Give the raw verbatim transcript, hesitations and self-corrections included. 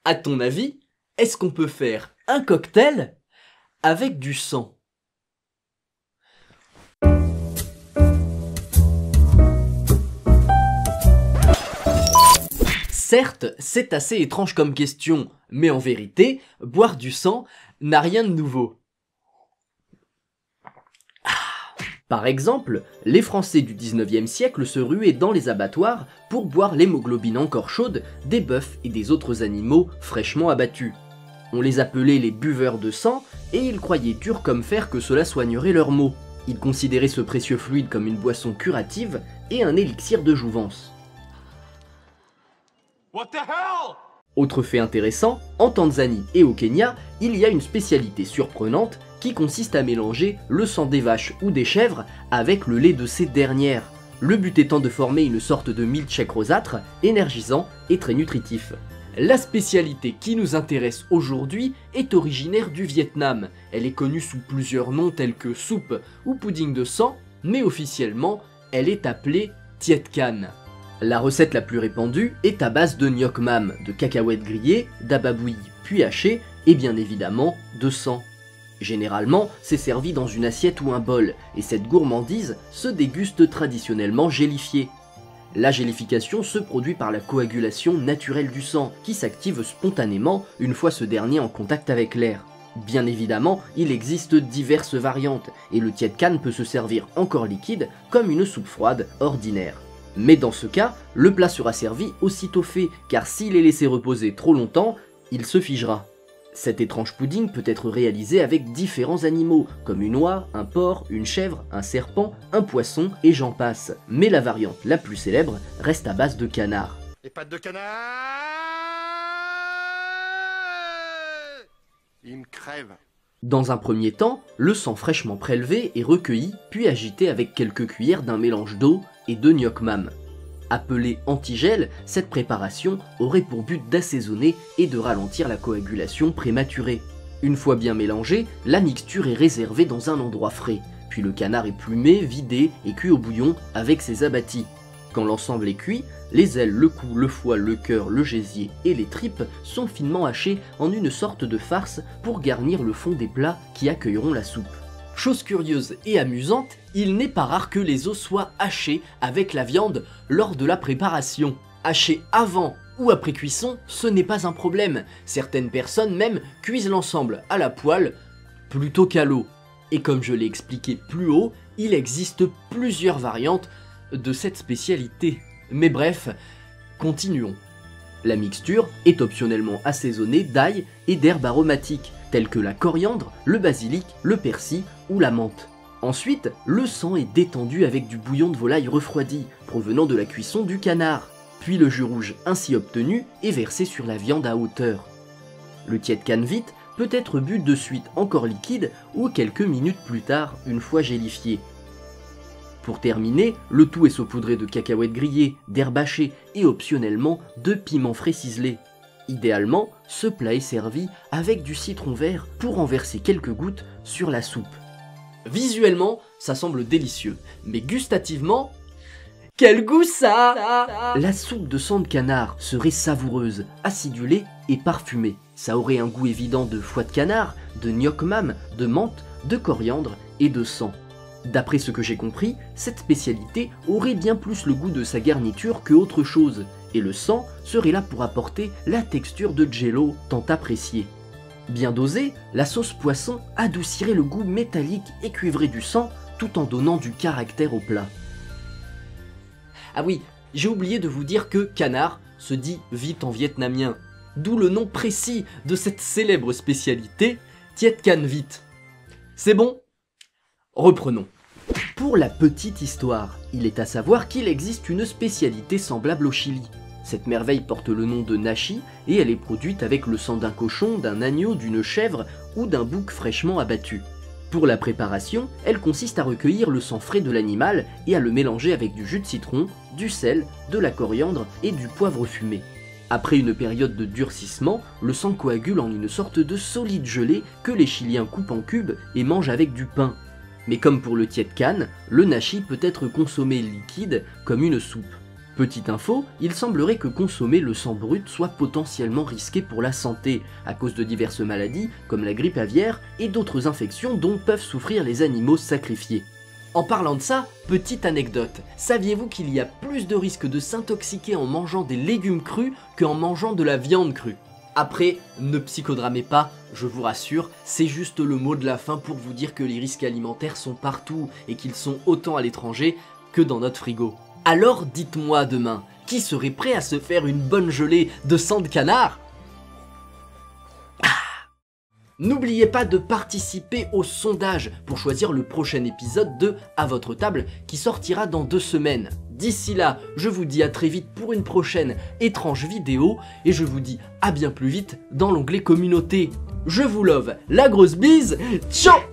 À ton avis, est-ce qu'on peut faire un cocktail avec du sang? Certes, c'est assez étrange comme question, mais en vérité, boire du sang n'a rien de nouveau. Par exemple, les Français du dix-neuvième siècle se ruaient dans les abattoirs pour boire l'hémoglobine encore chaude des bœufs et des autres animaux fraîchement abattus. On les appelait les buveurs de sang et ils croyaient dur comme fer que cela soignerait leurs maux. Ils considéraient ce précieux fluide comme une boisson curative et un élixir de jouvence. What the hell? Autre fait intéressant, en Tanzanie et au Kenya, il y a une spécialité surprenante qui consiste à mélanger le sang des vaches ou des chèvres avec le lait de ces dernières, le but étant de former une sorte de milkshake rosâtre, énergisant et très nutritif. La spécialité qui nous intéresse aujourd'hui est originaire du Vietnam. Elle est connue sous plusieurs noms tels que soupe ou pudding de sang, mais officiellement, elle est appelée Tiet Can. La recette la plus répandue est à base de Ngoc Mam, de cacahuètes grillées, d'ababouilles puis hachées et bien évidemment de sang. Généralement, c'est servi dans une assiette ou un bol, et cette gourmandise se déguste traditionnellement gélifiée. La gélification se produit par la coagulation naturelle du sang, qui s'active spontanément une fois ce dernier en contact avec l'air. Bien évidemment, il existe diverses variantes, et le Tiet Can peut se servir encore liquide comme une soupe froide ordinaire. Mais dans ce cas, le plat sera servi aussitôt fait, car s'il est laissé reposer trop longtemps, il se figera. Cet étrange pudding peut être réalisé avec différents animaux, comme une oie, un porc, une chèvre, un serpent, un poisson et j'en passe. Mais la variante la plus célèbre reste à base de canard. Les pattes de canard. Il me crève. Dans un premier temps, le sang fraîchement prélevé est recueilli puis agité avec quelques cuillères d'un mélange d'eau et de Ngoc Mam. Appelée antigel, cette préparation aurait pour but d'assaisonner et de ralentir la coagulation prématurée. Une fois bien mélangée, la mixture est réservée dans un endroit frais, puis le canard est plumé, vidé et cuit au bouillon avec ses abattis. Quand l'ensemble est cuit, les ailes, le cou, le foie, le cœur, le gésier et les tripes sont finement hachés en une sorte de farce pour garnir le fond des plats qui accueilleront la soupe. Chose curieuse et amusante, il n'est pas rare que les os soient hachés avec la viande lors de la préparation. Hacher avant ou après cuisson, ce n'est pas un problème. Certaines personnes même cuisent l'ensemble à la poêle plutôt qu'à l'eau. Et comme je l'ai expliqué plus haut, il existe plusieurs variantes de cette spécialité. Mais bref, continuons. La mixture est optionnellement assaisonnée d'ail et d'herbes aromatiques, telles que la coriandre, le basilic, le persil ou la menthe. Ensuite, le sang est détendu avec du bouillon de volaille refroidi, provenant de la cuisson du canard. Puis le jus rouge ainsi obtenu est versé sur la viande à hauteur. Le Tiet Can vite peut être bu de suite encore liquide ou quelques minutes plus tard une fois gélifié. Pour terminer, le tout est saupoudré de cacahuètes grillées, d'herbes hachées et optionnellement de piments frais ciselés. Idéalement, ce plat est servi avec du citron vert pour en verser quelques gouttes sur la soupe. Visuellement, ça semble délicieux, mais gustativement, quel goût ça a! La soupe de sang de canard serait savoureuse, acidulée et parfumée. Ça aurait un goût évident de foie de canard, de Ngoc Mam, de menthe, de coriandre et de sang. D'après ce que j'ai compris, cette spécialité aurait bien plus le goût de sa garniture que autre chose, et le sang serait là pour apporter la texture de jello tant appréciée. Bien dosée, la sauce poisson adoucirait le goût métallique et cuivré du sang tout en donnant du caractère au plat. Ah oui, j'ai oublié de vous dire que canard se dit vite en vietnamien, d'où le nom précis de cette célèbre spécialité, Tiet Can vite. C'est bon ? Reprenons. Pour la petite histoire, il est à savoir qu'il existe une spécialité semblable au Chili. Cette merveille porte le nom de nashi et elle est produite avec le sang d'un cochon, d'un agneau, d'une chèvre ou d'un bouc fraîchement abattu. Pour la préparation, elle consiste à recueillir le sang frais de l'animal et à le mélanger avec du jus de citron, du sel, de la coriandre et du poivre fumé. Après une période de durcissement, le sang coagule en une sorte de solide gelée que les Chiliens coupent en cubes et mangent avec du pain. Mais comme pour le Tiet Can, le nashi peut être consommé liquide comme une soupe. Petite info, il semblerait que consommer le sang brut soit potentiellement risqué pour la santé, à cause de diverses maladies comme la grippe aviaire et d'autres infections dont peuvent souffrir les animaux sacrifiés. En parlant de ça, petite anecdote, saviez-vous qu'il y a plus de risques de s'intoxiquer en mangeant des légumes crus qu'en mangeant de la viande crue? Après, ne psychodramez pas, je vous rassure, c'est juste le mot de la fin pour vous dire que les risques alimentaires sont partout et qu'ils sont autant à l'étranger que dans notre frigo. Alors dites-moi demain, qui serait prêt à se faire une bonne gelée de sang de canard? N'oubliez pas de participer au sondage pour choisir le prochain épisode de À votre table qui sortira dans deux semaines. D'ici là, je vous dis à très vite pour une prochaine étrange vidéo et je vous dis à bien plus vite dans l'onglet communauté. Je vous love, la grosse bise, ciao!